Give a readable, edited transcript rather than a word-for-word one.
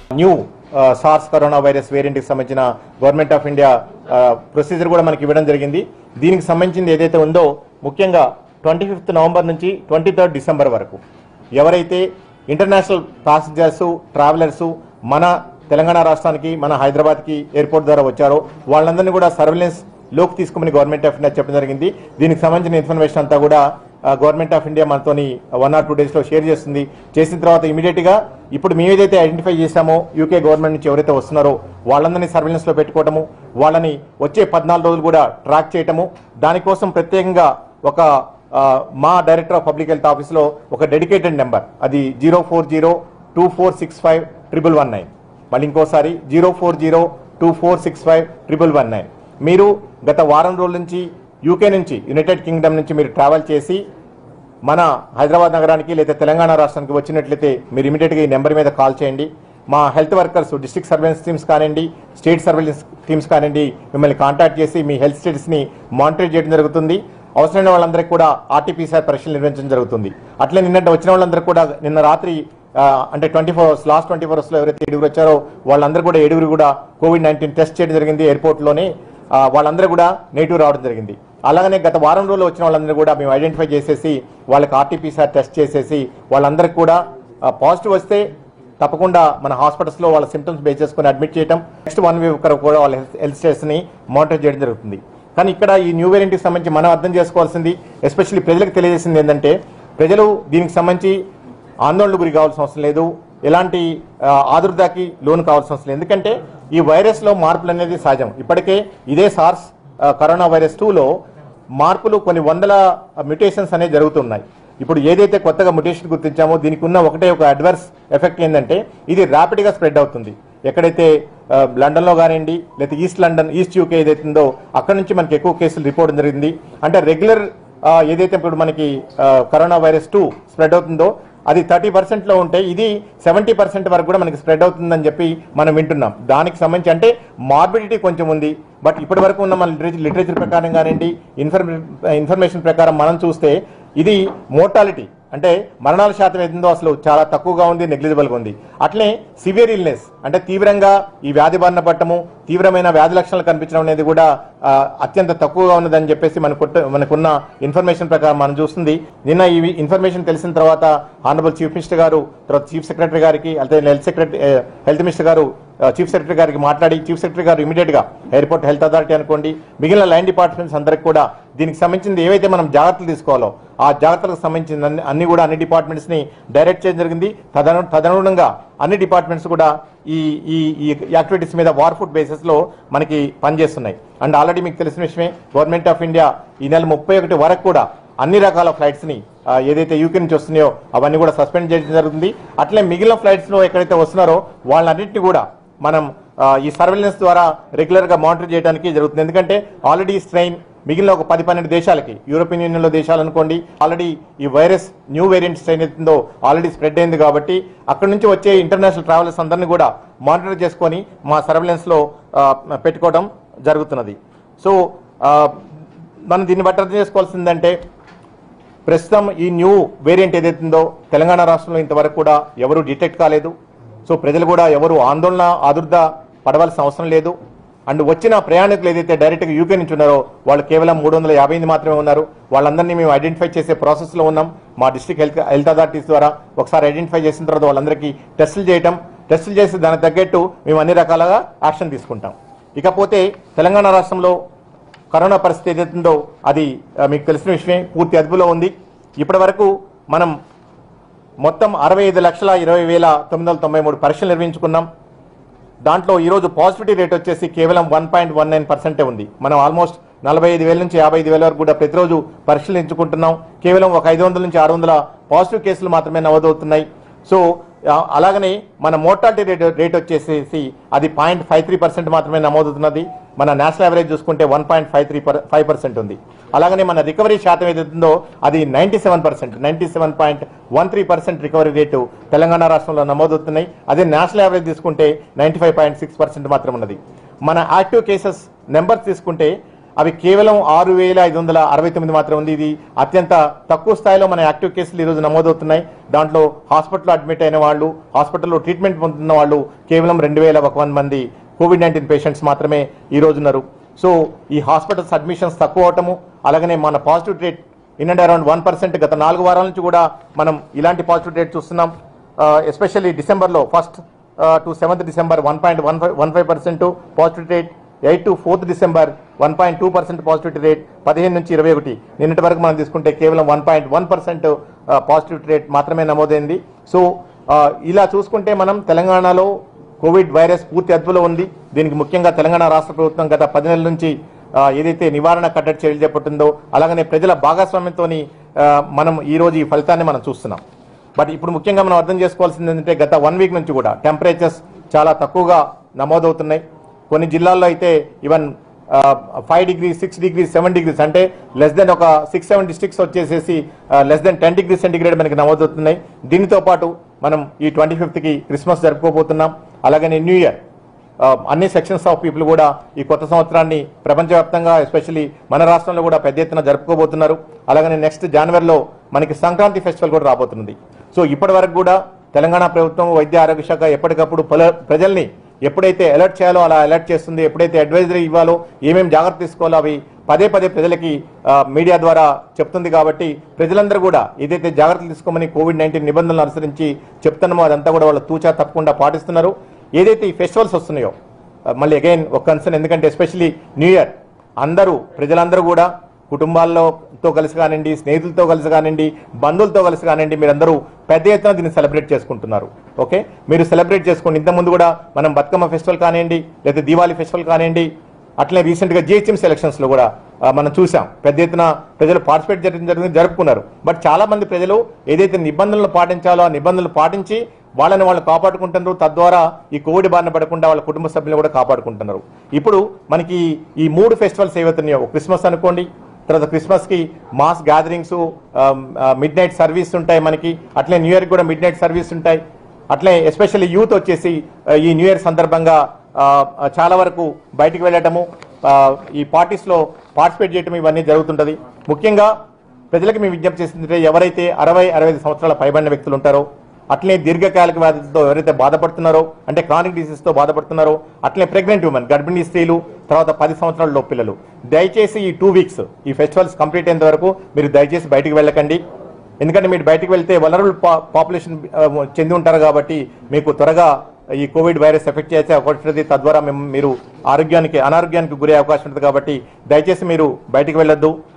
New SARS corona virus వేరియంట్కి సంబంధించిన government of India procedure కూడా మనకి ఇవ్వడం జరిగింది. దీనికి సంబంధించింది ఏదైతే ఉందో ముఖ్యంగా 25th నవంబర్ నుంచి 23rd డిసెంబర్ వరకు ఎవరైతే ఇంటర్నేషనల్ ప్యాసింజర్స్ ట్రావెలర్స్ మన తెలంగాణ రాష్ట్రానికి మన హైదరాబాద్కి ఎయిర్పోర్ట్ ద్వారా వచ్చారో వాళ్ళందరినీ కూడా సర్వేలెన్స్ లోకి తీసుకోమని గవర్నమెంట్ ఆఫ్ ఇండియా చెప్పడం జరిగింది. దీనికి సంబంధించిన ఇన్ఫర్మేషన్ అంతా కూడా గవర్నమెంట్ ఆఫ్ ఇండియా మనతోని 1 or 2 daysలో షేర్ చేస్తుంది. చేసిన తర్వాత ఇమీడియట్గా ఇప్పుడు మేము ఏదైతే ఐడెంటిఫై చేశామో యూకే గవర్నమెంట్ నుంచి ఎవరైతే వస్తున్నారో వాళ్ళందరినీ సర్వేలెన్స్లో పెట్టుకోవటము, వాళ్ళని వచ్చే 14 రోజులు కూడా ట్రాక్ చేయటము, దానికోసం ప్రత్యేకంగా ఒక మా డైరెక్టర్ ఆఫ్ పబ్లిక్ హెల్త్ ఆఫీస్లో ఒక డెడికేటెడ్ నెంబర్, అది 0402465119. మళ్ళీ ఇంకోసారి 0402465119. మీరు గత వారం రోజుల నుంచి యూకే నుంచి యునైటెడ్ కింగ్డమ్ నుంచి మీరు ట్రావెల్ చేసి మన హైదరాబాద్ నగరానికి లేదా తెలంగాణ రాష్ట్రానికి వచ్చినట్లయితే మీరు ఇమీడియట్గా ఈ నెంబర్ మీద కాల్ చేయండి. మా health workers district surveillance teams కానివ్వండి, స్టేట్ సర్వేలెన్స్ టీమ్స్ కానివ్వండి, మిమ్మల్ని కాంటాక్ట్ చేసి మీ హెల్త్ స్టేటస్ని మానిటర్ చేయడం జరుగుతుంది. అవసరమైన వాళ్ళందరికీ కూడా RT-PCR పరీక్షలు నిర్వహించడం జరుగుతుంది. అట్లే నిన్నటి వచ్చిన వాళ్ళందరూ కూడా నిన్న రాత్రి అంటే 24 hours లాస్ట్ 24 hours ఎవరైతే 7 వచ్చారో వాళ్ళందరూ కూడా 7 కూడా COVID-19 టెస్ట్ చేయడం జరిగింది ఎయిర్పోర్ట్లోనే. వాళ్ళందరూ కూడా నెగిటివ్ రావడం జరిగింది. అలాగనే గత వారం రోజులు వచ్చిన వాళ్ళందరూ కూడా మేము ఐడెంటిఫై చేసేసి వాళ్ళకి RT-PCR టెస్ట్ చేసేసి వాళ్ళందరికీ కూడా పాజిటివ్ వస్తే తప్పకుండా మన హాస్పిటల్స్లో వాళ్ళ సిమ్టమ్స్ బేస్ చేసుకుని అడ్మిట్ చేయడం, నెక్స్ట్ 1 week వరకు కూడా వాళ్ళ హెల్త్ స్టేటస్ని మానిటర్ చేయడం జరుగుతుంది. కానీ ఇక్కడ ఈ న్యూ వేరియంట్కి సంబంధించి మనం అర్థం చేసుకోవాల్సింది, ఎస్పెషల్లీ ప్రజలకు తెలియజేసింది ఏంటంటే ప్రజలు దీనికి సంబంధించి ఆందోళనకు గురి కావాల్సిన అవసరం లేదు, ఎలాంటి ఆదుర్దాకి లోను కావాల్సిన అవసరం లేదు. ఎందుకంటే ఈ వైరస్లో మార్పులు అనేది సహజం. ఇప్పటికే ఇదే సార్స్ కరోనా వైరస్ 2లో మార్పులు కొన్ని వందల మ్యుటేషన్స్ అనేవి జరుగుతున్నాయి. ఇప్పుడు ఏదైతే కొత్తగా మ్యుటేషన్ గుర్తించామో దీనికి ఉన్న ఒకటే ఒక అడ్వర్స్ ఎఫెక్ట్ ఏంటంటే ఇది ర్యాపిడ్గా స్ప్రెడ్ అవుతుంది. ఎక్కడైతే లండన్లో కానివ్వండి లేదా ఈస్ట్ యూకే ఏదైతే ఉందో అక్కడ నుంచి మనకి ఎక్కువ కేసులు రిపోర్ట్ జరిగింది. అంటే రెగ్యులర్ ఏదైతే ఇప్పుడు మనకి కరోనా వైరస్ 2 స్ప్రెడ్ అవుతుందో అది 30%లో ఉంటే ఇది 70% వరకు కూడా మనకి స్ప్రెడ్ అవుతుందని చెప్పి మనం వింటున్నాం. దానికి సంబంధించి అంటే మార్బిడిటీ కొంచెం ఉంది. బట్ ఇప్పటి వరకు ఉన్న మన లిటరేచర్ ప్రకారం కానివ్వండి, ఇన్ఫర్మేషన్ ప్రకారం మనం చూస్తే ఇది మోర్టాలిటీ అంటే మరణాల శాతం ఏదో అసలు చాలా తక్కువగా ఉంది, నెగ్లిజిబుల్గా ఉంది. అట్లే సివియర్ ఇల్నెస్ అంటే తీవ్రంగా ఈ వ్యాధి బారిన పట్టము, తీవ్రమైన వ్యాధి లక్షణాలు కనిపించడం అనేది కూడా అత్యంత తక్కువగా ఉన్నదని చెప్పేసి మనకున్న ఇన్ఫర్మేషన్ ప్రకారం మనం చూస్తుంది. నిన్న ఈ ఇన్ఫర్మేషన్ తెలిసిన తర్వాత ఆనరబుల్ చీఫ్ మినిస్టర్ గారు, తర్వాత చీఫ్ సెక్రటరీ గారికి, అయితే హెల్త్ మినిస్టర్ గారు చీఫ్ సెక్రటరీ గారికి మాట్లాడి చీఫ్ సెక్రటరీ గారు ఇమీడియట్గా ఎయిర్పోర్ట్ హెల్త్ అథారిటీ అనుకోండి, మిగిలిన లైన్ డిపార్ట్మెంట్స్ అందరికి కూడా దీనికి సంబంధించి ఏవైతే మనం జాగ్రత్తలు తీసుకోవాలో ఆ జాగ్రత్తలకు సంబంధించిన అన్ని డిపార్ట్మెంట్స్ని డైరెక్ట్ చేయడం జరిగింది. తదనుగుణంగా అన్ని డిపార్ట్మెంట్స్ కూడా ఈ యాక్టివిటీస్ మీద వార్ ఫుడ్ బేసిస్లో మనకి పనిచేస్తున్నాయి. అండ్ ఆల్రెడీ మీకు తెలిసిన విషయమే, గవర్నమెంట్ ఆఫ్ ఇండియా ఈ నెల 31 వరకు కూడా అన్ని రకాల ఫ్లైట్స్ని ఏదైతే యూకే నుంచి వస్తున్నాయో అవన్నీ కూడా సస్పెండ్ చేయడం జరుగుతుంది. అట్లే మిగిలిన ఫ్లైట్స్లో ఎక్కడైతే వస్తున్నారో వాళ్ళన్నింటినీ కూడా మనం ఈ సర్వేలెన్స్ ద్వారా రెగ్యులర్గా మానిటర్ చేయడానికి జరుగుతుంది. ఎందుకంటే ఆల్రెడీ స్ట్రెయిన్ మిగిలిన ఒక 10-12 దేశాలకి, యూరోపియన్ యూనియన్లో దేశాలు అనుకోండి, ఆల్రెడీ ఈ వైరస్ న్యూ వేరియంట్ స్ట్రెయిన్ అవుతుందో ఆల్రెడీ స్ప్రెడ్ అయింది. కాబట్టి అక్కడ నుంచి వచ్చే ఇంటర్నేషనల్ ట్రావెలర్స్ అందరినీ కూడా మానిటర్ చేసుకొని మా సర్వేలెన్స్లో పెట్టుకోవడం జరుగుతున్నది. సో మనం దీన్ని బట్టి అర్థం చేసుకోవాల్సిందంటే ప్రస్తుతం ఈ న్యూ వేరియంట్ ఏదైతుందో తెలంగాణ రాష్ట్రంలో ఇంతవరకు కూడా ఎవరు డిటెక్ట్ కాలేదు. సో ప్రజలు కూడా ఎవరు ఆదుర్ద పడవలసిన అవసరం లేదు. అండ్ వచ్చిన ప్రయాణికులు ఏదైతే డైరెక్ట్గా యూకే నుంచి ఉన్నారో వాళ్ళు కేవలం 358 మాత్రమే ఉన్నారు. వాళ్ళందరినీ మేము ఐడెంటిఫై చేసే ప్రాసెస్లో ఉన్నాం. మా డిస్ట్రిక్ట్ హెల్త్ అథారిటీస్ ద్వారా ఒకసారి ఐడెంటిఫై చేసిన తర్వాత వాళ్ళందరికీ టెస్టులు చేసి దానికి తగ్గట్టు మేము అన్ని రకాలుగా యాక్షన్ తీసుకుంటాం. ఇకపోతే తెలంగాణ రాష్ట్రంలో కరోనా పరిస్థితి ఏదైతుందో అది మీకు తెలిసిన విషయమే, పూర్తి అదుపులో ఉంది. ఇప్పటి వరకు మనం మొత్తం 65,20,993 పరీక్షలు నిర్వహించుకున్నాం. దాంట్లో ఈరోజు పాజిటివిటీ రేట్ వచ్చేసి కేవలం 1.19% ఉంది. మనం ఆల్మోస్ట్ 45,000 నుంచి 55,000 వరకు కూడా ప్రతిరోజు పరీక్షలు ఎంచుకుంటున్నాం. కేవలం ఒక 500 నుంచి 600 పాజిటివ్ కేసులు మాత్రమే నమోదవుతున్నాయి. సో అలాగనే మన మోర్టాలిటీ రేట్ వచ్చేసి అది 0.53% మాత్రమే నమోదవుతున్నది. మన నేషనల్ యావరేజ్ చూసుకుంటే 1.5% ఉంది. అలాగనే మన రికవరీ శాతం ఏదైతుందో అది 97% రికవరీ రేటు తెలంగాణ రాష్ట్రంలో నమోదవుతున్నాయి. అదే నేషనల్ యావరేజ్ తీసుకుంటే 95.6% మాత్రం ఉన్నది. మన యాక్టివ్ కేసెస్ నెంబర్స్ తీసుకుంటే అవి కేవలం 6,569 మాత్రం ఉంది. ఇది అత్యంత తక్కువ స్థాయిలో మన యాక్టివ్ కేసులు ఈరోజు నమోదవుతున్నాయి. దాంట్లో హాస్పిటల్లో అడ్మిట్ అయిన వాళ్ళు, హాస్పిటల్లో ట్రీట్మెంట్ పొందుతున్న వాళ్ళు కేవలం 2,100 మంది కోవిడ్-19 పేషెంట్స్ మాత్రమే ఈ రోజు ఉన్నారు. సో ఈ హాస్పిటల్స్ అడ్మిషన్స్ తక్కువ అవటము, అలాగనే మన positive rate in and around 1%. గత 4 వారాల నుంచి కూడా మనం ఇలాంటి పాజిటివ్ రేట్ చూస్తున్నాం. ఎస్పెషల్లీ డిసెంబర్లో 1st to 7th December 1.15% positive rate, 8th to 4th December 1.2% positivity rate, 15 నుంచి 21 నిన్నటి వరకు మనం తీసుకుంటే కేవలం 1.1% పాజిటివిటీ రేట్ మాత్రమే నమోదైంది. సో ఇలా చూసుకుంటే మనం తెలంగాణలో కోవిడ్ వైరస్ పూర్తి అదుపులో ఉంది. దీనికి ముఖ్యంగా తెలంగాణ రాష్ట్ర ప్రభుత్వం గత 10 నెలల నుంచి ఏదైతే నివారణ కట్టడి చర్యలు చేపట్టిందో, అలాగనే ప్రజల భాగస్వామ్యంతో మనం ఈ రోజు ఈ ఫలితాన్ని మనం చూస్తున్నాం. బట్ ఇప్పుడు ముఖ్యంగా మనం అర్థం చేసుకోవాల్సింది ఏంటంటే గత 1 వీక్ నుంచి కూడా టెంపరేచర్స్ చాలా తక్కువగా నమోదవుతున్నాయి. కొన్ని జిల్లాల్లో అయితే ఈవెన్ 5 degrees, 6 degrees, 7 degrees అంటే లెస్ దెన్ ఒక 6-7 డిస్ట్రిక్ట్స్ వచ్చేసేసి లెస్ దెన్ 10 degrees సెంటిగ్రేడ్ మనకి నమోదవుతున్నాయి. దీనితో పాటు మనం ఈ 25th క్రిస్మస్ జరుపుకోబోతున్నాం. అలాగనే న్యూ ఇయర్ అన్ని సెక్షన్స్ ఆఫ్ పీపుల్ కూడా ఈ కొత్త సంవత్సరాన్ని ప్రపంచవ్యాప్తంగా ఎస్పెషల్లీ మన రాష్ట్రంలో కూడా పెద్ద ఎత్తున జరుపుకోబోతున్నారు. అలాగనే నెక్స్ట్ జనవరిలో మనకి సంక్రాంతి ఫెస్టివల్ కూడా రాబోతుంది. సో ఇప్పటి వరకు కూడా తెలంగాణ ప్రభుత్వం, వైద్య ఆరోగ్య శాఖ ఎప్పటికప్పుడు ప్రజల్ని ఎప్పుడైతే అలర్ట్ చేయాలో అలా అలర్ట్ చేస్తుంది. ఎప్పుడైతే అడ్వైజరీ ఇవ్వాలో, ఏమేమి జాగ్రత్త తీసుకోవాలో అవి పదే ప్రజలకి మీడియా ద్వారా చెప్తుంది. కాబట్టి ప్రజలందరూ కూడా ఏదైతే జాగ్రత్తలు తీసుకోమని కోవిడ్-19 నిబంధనలు అనుసరించి చెప్తున్నామో అదంతా కూడా వాళ్ళు తూచా తప్పకుండా పాటిస్తున్నారు. ఏదైతే ఈ ఫెస్టివల్స్ వస్తున్నాయో మళ్ళీ అగైన్ ఒక కన్సర్న్, ఎందుకంటే ఎస్పెషల్లీ న్యూ ఇయర్ ప్రజలందరూ కూడా కుటుంబాలతో కలిసి కానివ్వండి, స్నేహితులతో కలిసి కానివ్వండి, బంధువులతో కలిసి కానివ్వండి, మీరందరూ పెద్ద ఎత్తున దీన్ని సెలబ్రేట్ చేసుకుంటున్నారు. ఓకే, మీరు సెలబ్రేట్ చేసుకోండి. ఇంతకుముందు కూడా మనం బతుకమ్మ ఫెస్టివల్ కానివ్వండి, లేదా దీవాళీ ఫెస్టివల్ కానివ్వండి, అట్లనే రీసెంట్గా జిహెచ్ఎంసీ ఎలక్షన్స్లో కూడా మనం చూసాం పెద్ద ఎత్తున ప్రజలు పార్టిసిపేట్ జరుపుకున్నారు. బట్ చాలా మంది ప్రజలు ఏదైతే నిబంధనలు పాటించాలో ఆ నిబంధనలు పాటించి వాళ్ళని వాళ్ళు కాపాడుకుంటున్నారు. తద్వారా ఈ కోవిడ్ బారిన పడకుండా వాళ్ళ కుటుంబ సభ్యులను కూడా కాపాడుకుంటున్నారు. ఇప్పుడు మనకి ఈ 3 ఫెస్టివల్స్ ఏవైతున్నాయో, క్రిస్మస్ అనుకోండి, తర్వాత క్రిస్మస్కి mass gatherings, midnight service ఉంటాయి మనకి, అట్లే న్యూ ఇయర్కి కూడా మిడ్ నైట్ సర్వీస్ ఉంటాయి. అట్లే ఎస్పెషల్లీ యూత్ వచ్చేసి ఈ న్యూ ఇయర్ సందర్భంగా చాలా వరకు బయటికి వెళ్ళటము, ఈ పార్టీస్లో పార్టిసిపేట్ చేయటం ఇవన్నీ జరుగుతుంటుంది. ముఖ్యంగా ప్రజలకు మేము విజ్ఞప్తి చేస్తుంటే ఎవరైతే 60-65 సంవత్సరాల పైబడిన వ్యక్తులు ఉంటారో, అట్లనే దీర్ఘకాలిక వ్యాధులతో ఎవరైతే బాధపడుతున్నారో, అంటే క్రానిక్ డిసీజ్తో బాధపడుతున్నారో, అట్లనే ప్రెగ్నెంట్ ఉమెన్, గర్భిణీ స్త్రీలు, తర్వాత 10 సంవత్సరాల లోపు పిల్లలు, దయచేసి ఈ 2 weeks ఈ ఫెస్టివల్స్ కంప్లీట్ అయ్యేంత వరకు మీరు దయచేసి బయటికి వెళ్ళకండి. ఎందుకంటే మీరు బయటికి వెళ్తే వలనరబుల్ పాపులేషన్ చెంది ఉంటారు కాబట్టి మీకు త్వరగా ఈ కోవిడ్ వైరస్ ఎఫెక్ట్ చేసే అవకాశం ఉంటుంది. తద్వారా మీరు అనారోగ్యానికి గురే అవకాశం ఉంటుంది. కాబట్టి దయచేసి మీరు బయటికి వెళ్ళొద్దు.